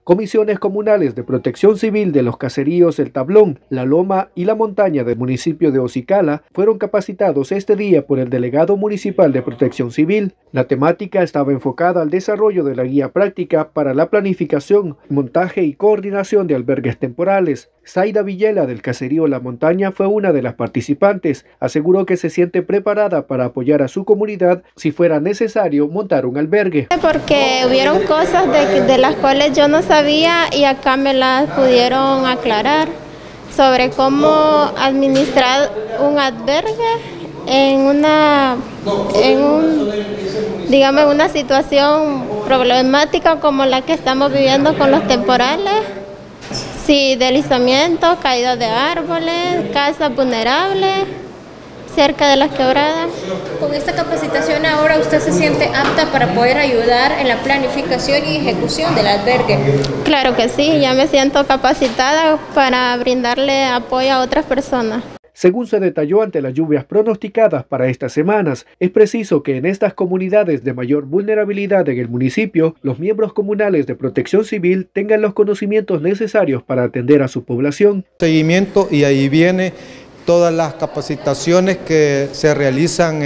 Comisiones comunales de protección civil de los caseríos El Tablón, La Loma y La Montaña del municipio de Ocicala fueron capacitados este día por el delegado municipal de protección civil. La temática estaba enfocada al desarrollo de la guía práctica para la planificación, montaje y coordinación de albergues temporales. Zaida Villela del caserío La Montaña fue una de las participantes. Aseguró que se siente preparada para apoyar a su comunidad si fuera necesario montar un albergue. Porque hubieron cosas de las cuales yo no sabía y acá me las pudieron aclarar sobre cómo administrar un albergue en una situación problemática como la que estamos viviendo con los temporales. Sí, deslizamientos, caída de árboles, casas vulnerables cerca de las quebradas. Con esta capacitación ahora usted se siente apta para poder ayudar en la planificación y ejecución del albergue. Claro que sí, ya me siento capacitada para brindarle apoyo a otras personas. Según se detalló ante las lluvias pronosticadas para estas semanas, es preciso que en estas comunidades de mayor vulnerabilidad en el municipio, los miembros comunales de protección civil tengan los conocimientos necesarios para atender a su población. Seguimiento, y ahí viene todas las capacitaciones que se realizan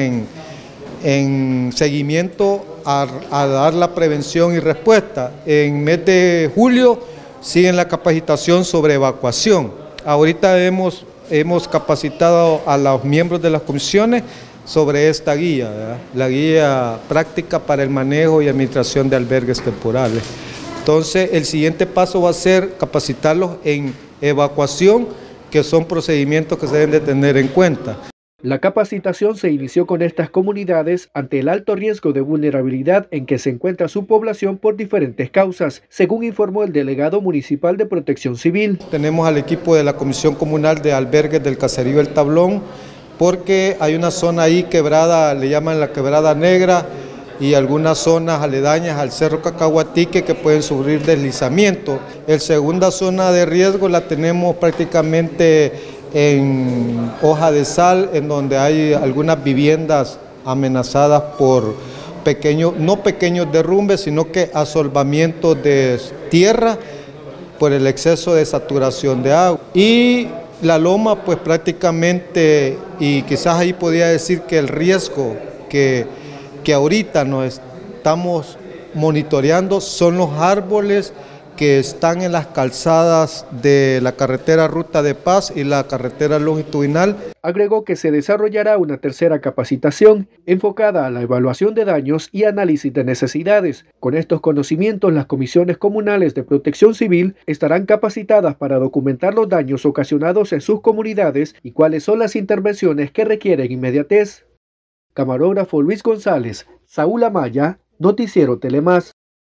en seguimiento a dar la prevención y respuesta. En mes de julio siguen la capacitación sobre evacuación. Ahorita hemos capacitado a los miembros de las comisiones sobre esta guía, ¿verdad? La guía práctica para el manejo y administración de albergues temporales. Entonces, el siguiente paso va a ser capacitarlos en evacuación, que son procedimientos que se deben de tener en cuenta. La capacitación se inició con estas comunidades ante el alto riesgo de vulnerabilidad en que se encuentra su población por diferentes causas, según informó el delegado municipal de protección civil. Tenemos al equipo de la Comisión Comunal de Albergues del caserío El Tablón, porque hay una zona ahí quebrada, le llaman la Quebrada Negra, y algunas zonas aledañas al Cerro Cacahuatique que pueden sufrir deslizamiento. La segunda zona de riesgo la tenemos prácticamente en Hoja de Sal, en donde hay algunas viviendas amenazadas por no pequeños derrumbes, sino que asolvamiento de tierra por el exceso de saturación de agua. Y La Loma, pues prácticamente, y quizás ahí podría decir que el riesgo que ahorita nos estamos monitoreando son los árboles que están en las calzadas de la carretera Ruta de Paz y la carretera longitudinal. Agregó que se desarrollará una tercera capacitación enfocada a la evaluación de daños y análisis de necesidades. Con estos conocimientos, las comisiones comunales de protección civil estarán capacitadas para documentar los daños ocasionados en sus comunidades y cuáles son las intervenciones que requieren inmediatez. Camarógrafo Luis González, Saúl Amaya, Noticiero Telemás.